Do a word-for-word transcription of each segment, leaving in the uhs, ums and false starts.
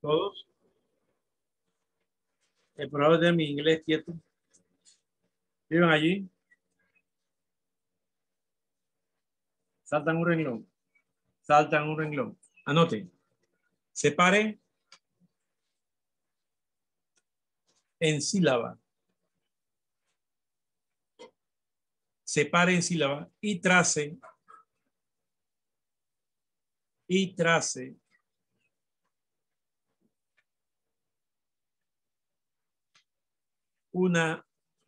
¿Todos? El profesor de mi inglés quieto. ¿Viven allí? Saltan un renglón. Saltan un renglón. Anoten. Separe en sílaba. Separe en sílaba y trace. Y trace. Una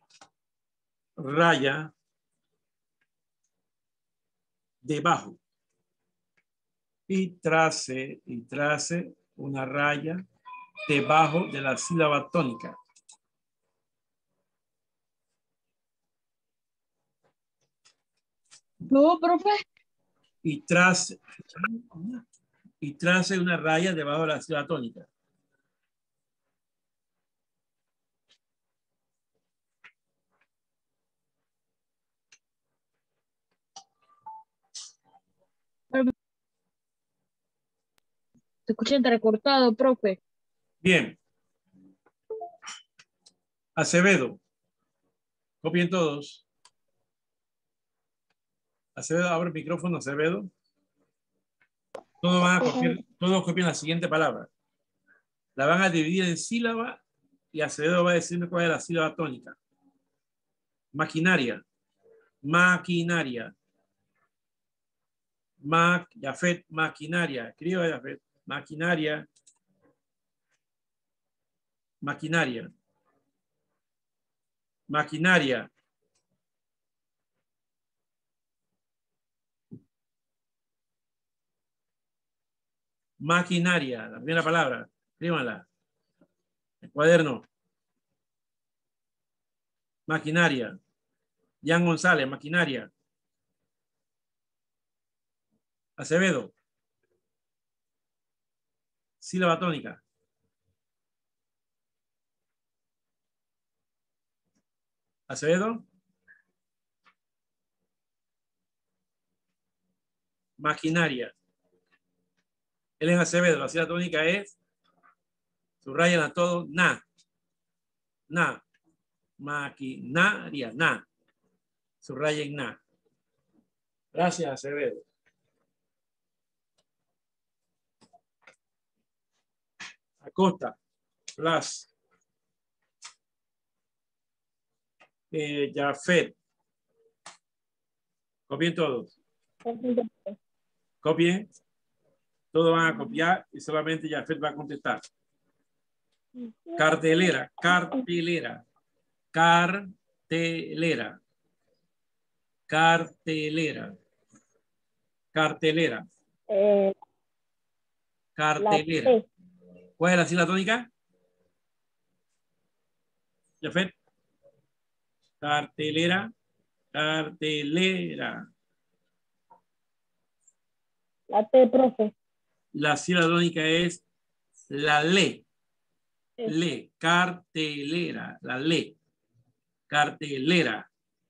raya debajo. Y trace, y trace una raya debajo de la sílaba tónica. No, profe. Y trace, y trace una raya debajo de la sílaba tónica. Te escuché entrecortado, profe. Bien. Acevedo. Copien todos. Acevedo, abre el micrófono, Acevedo. Todos van a copiar, todos copian la siguiente palabra. La van a dividir en sílaba y Acevedo va a decirme cuál es la sílaba tónica. Maquinaria. Maquinaria. Mac, Jafet, maquinaria. Escriba, Jafet. Maquinaria. Maquinaria. Maquinaria. Maquinaria. La primera palabra. Escríbanla. El cuaderno. Maquinaria. Jan González, maquinaria. Acevedo. Sílaba tónica. Acevedo. Maquinaria. Él es Acevedo. La sílaba tónica es, subrayan a todo, na. Na. Maquinaria, na. Subrayen na. Gracias, Acevedo. Acosta. Plus. Eh, Jafet. Copien todos. Copien. Todos van a copiar y solamente Jafet va a contestar. Cartelera. Cartelera. Cartelera. Cartelera. Cartelera. Eh, Cartelera. la T. ¿Cuál es la sílaba tónica? Jafet. Cartelera. Cartelera. La T, profe. La sílaba tónica es la le. Le. Cartelera. La le. Cartelera.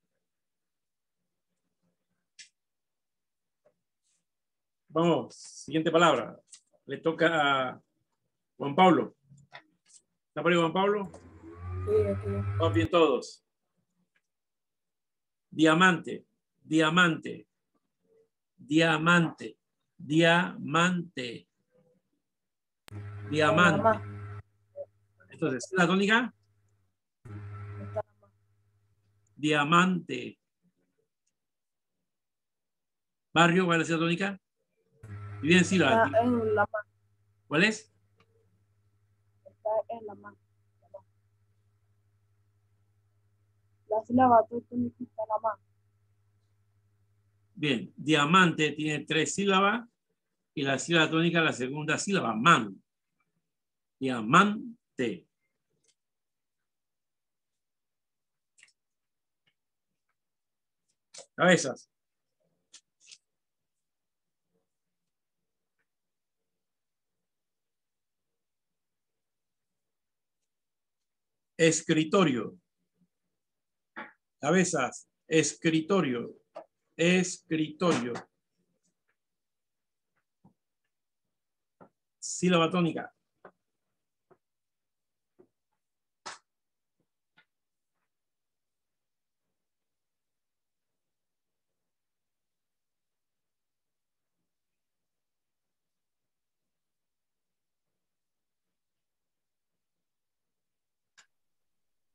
Vamos, siguiente palabra. Le toca a Juan Pablo. ¿Está por ahí Juan Pablo? Sí, aquí. Vamos bien todos. Diamante. Diamante. Diamante. Diamante. Diamante. Entonces, la tónica. Diamante. Barrio, ¿cuál es la tónica? Y bien, sí, Está en la ma. ¿Cuál es? Está en la ma. La sílaba tónica está en la ma. Bien, diamante tiene tres sílabas y la sílaba tónica la segunda sílaba, man. Diamante. Cabezas. Escritorio. Cabezas. Escritorio. Escritorio. Sílaba tónica.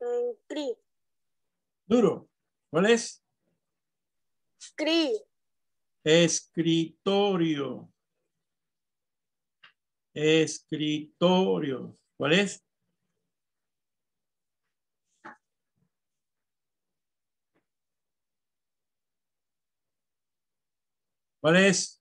Cri. Duro. ¿Cuál es? Cri. Escritorio. Escritorio. ¿Cuál es? ¿Cuál es?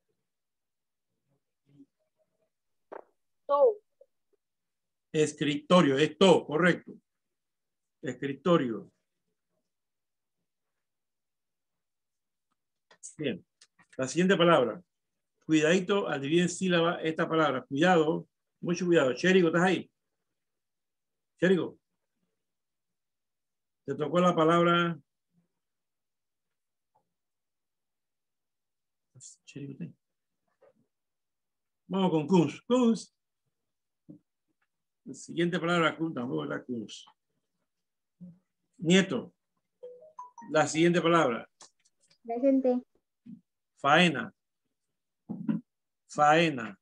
To. Escritorio. Esto, correcto. Escritorio. Bien. La siguiente palabra. Cuidadito al dividir en sílaba esta palabra. Cuidado. Mucho cuidado. Chérico, ¿estás ahí? Chérico. Te tocó la palabra. Chérico, ¿sí? Vamos con Kunz. Kunz. La siguiente palabra, Kunz, tampoco está Kunz. Nieto. La siguiente palabra. Presente. Faena. Faena.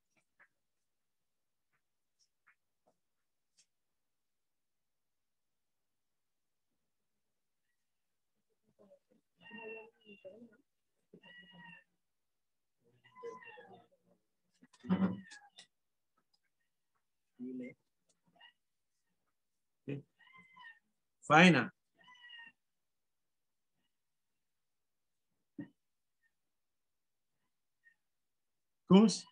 ¿Sí? Faena. Kunz.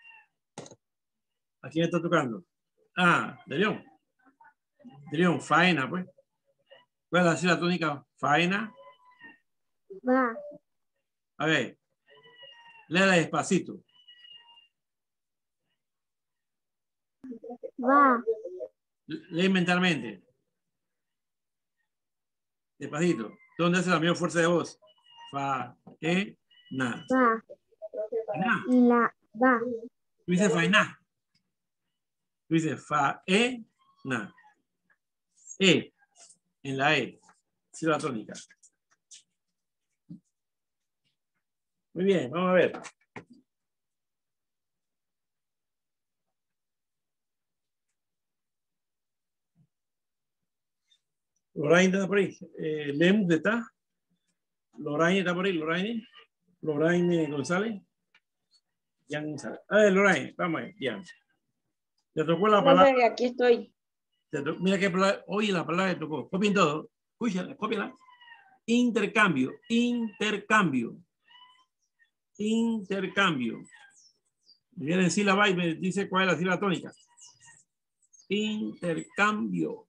¿A quién está tocando? Ah, de León. De León, faena, pues. ¿Cuál es la sílaba tónica? Faena. Va. A ver. Léela despacito. Va. Lee mentalmente. Despacito. ¿Dónde hace la mayor fuerza de voz? Fa, e, na. Va. Na. La. Va. Tú dices faena. Tú dices fa, e, na. E. En la E. Sílaba tónica. Muy bien, vamos a ver. Loraine está por ahí. Eh, Lem, ¿está? Loraine está por ahí. Loraine. Loraine González. Jan González. A ver, Loraine, vamos a ver. Jan. Te tocó la palabra. Profe, aquí estoy. Te to- mira qué palabra. Oye, la palabra que tocó. Copien todo. Escúchala, cópiala. Intercambio. Intercambio. Intercambio. Viene en sílaba y me dice cuál es la sílaba tónica. Intercambio.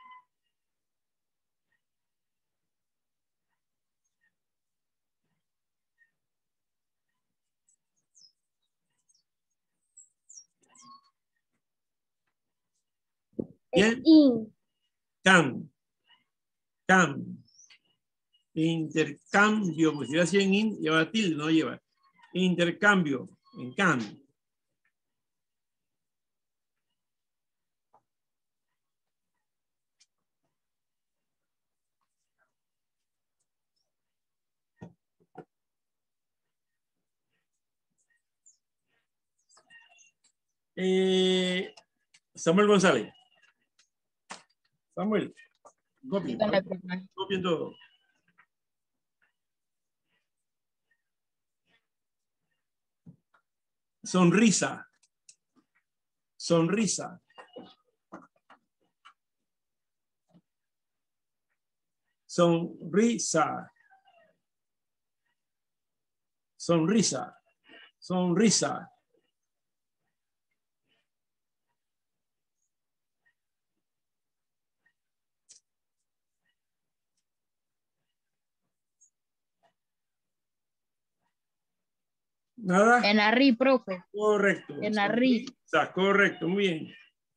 Bien. In. Cam. Cam. Intercambio. Pues si lo hacía en in, lleva tilde, no lleva. Intercambio. En cam. Eh, Samuel González. Samuel. Copien, Dígame, profe. copien todo. Sonrisa. Sonrisa. Sonrisa. Sonrisa. Sonrisa. Nada. En Arri, profe. Correcto. En Arri. Sonrisa. Correcto. Muy bien.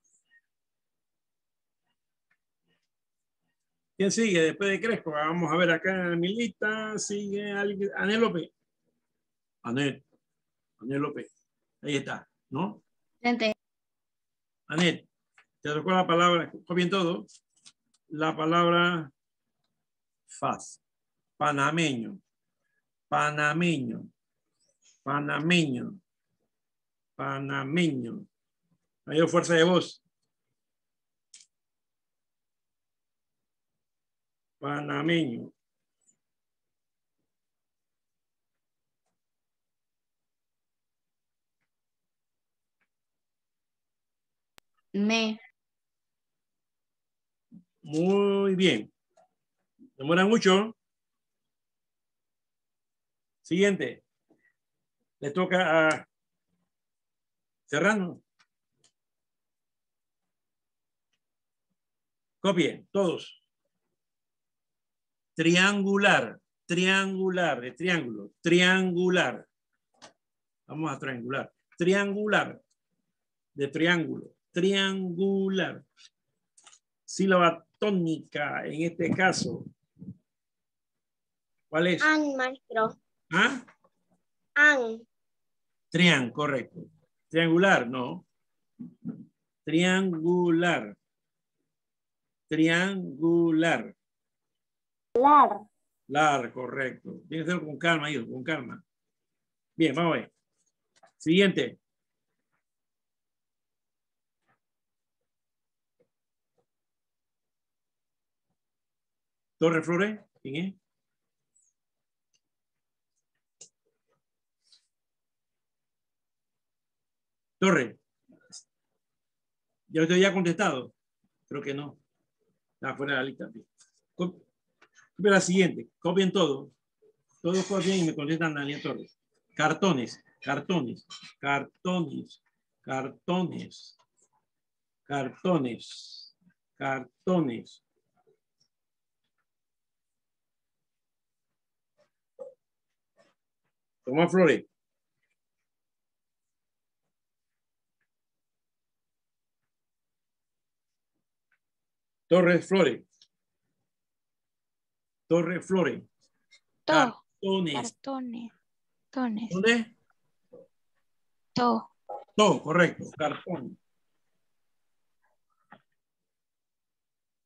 ¿Quién sigue después de Crespo? Vamos a ver acá en mi lista. Sigue alguien. Anel López. Anel. Anel López. Ahí está, ¿no? Presente. Anel. Te tocó la palabra. Copien todo. La palabra faz. Panameño. Panameño. Panameño. Panameño. Mayor fuerza de voz. Panameño. Me. Muy bien. ¿Demora mucho? Siguiente. Le toca a Serrano. Copien, todos. Triangular, triangular, de triángulo, triangular. Vamos a triangular. Triangular, de triángulo, triangular. Sílaba tónica, en este caso. ¿Cuál es? An, maestro. ¿Ah? An. Trián, correcto. Triangular, no. Triangular. Triangular. Lar. Lar, correcto. Tiene que ser con calma, hijo, con calma. Bien, vamos a ver. Siguiente. Torre Flores, ¿quién es? Torre. ¿Ya usted ya ha contestado? Creo que no. Está fuera de la lista. Copia la siguiente. Copien todo. Todos copian y me contestan Daniel Torres. Cartones, cartones, cartones, cartones, cartones, cartones. Tomás Flores. Torres Flores. Torres Flores. To. Cartones. Cartones. Cartones. ¿Dónde? To. Todo, correcto. Cartón.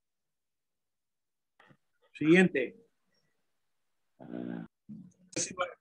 Siguiente.